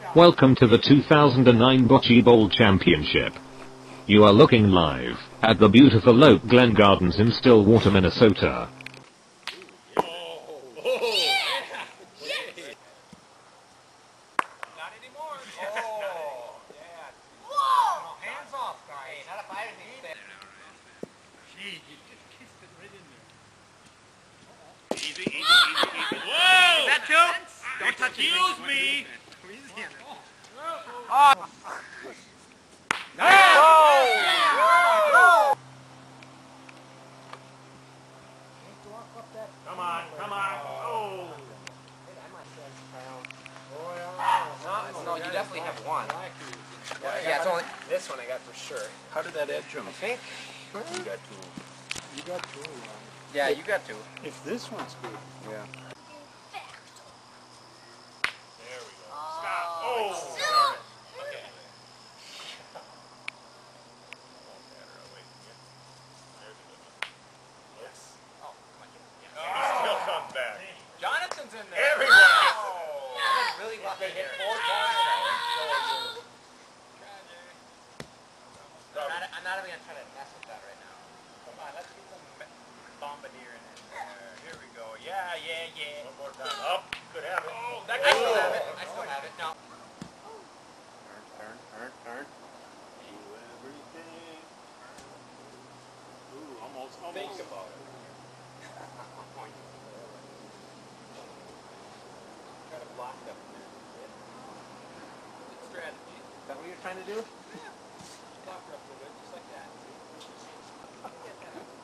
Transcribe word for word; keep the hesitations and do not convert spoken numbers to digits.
Welcome to the two thousand nine Bocce Bowl Championship. You are looking live at the beautiful Oak Glen Gardens in Stillwater, Minnesota. Not anymore. Oh, yeah. Whoa! Hands off, guys. Not if I didn't say. Gee, you just kissed it right in there. Easy, easy, easy, easy. Whoa! Is that two? Don't touch it. Excuse me. Oh. No! No! Come on, come on. Oh. No, no, you definitely have one. Yeah, it's only this one I got for sure. How did that edge him? I think. You got two. You got two. Yeah, you got two. If this one's good. Yeah. There we go. Stop. Oh. Okay. Yes. Oh, come on. He still comes back. Jonathan's in there. Everyone. Oh. That was really lucky. They hit four times. I'm not, I'm not even going to try to mess with that right now. Come on, let's get some bombardier in it. Uh, here we go. Yeah, yeah, yeah. One more time. Up. Could have it. Oh, that I still have it. I still have it. No. Turn, turn, turn, turn. Do everything. Ooh, almost, almost. Think about it. Try to block them. Good strategy. Is that what you're trying to do? Yeah. Block her up a little bit, just like that.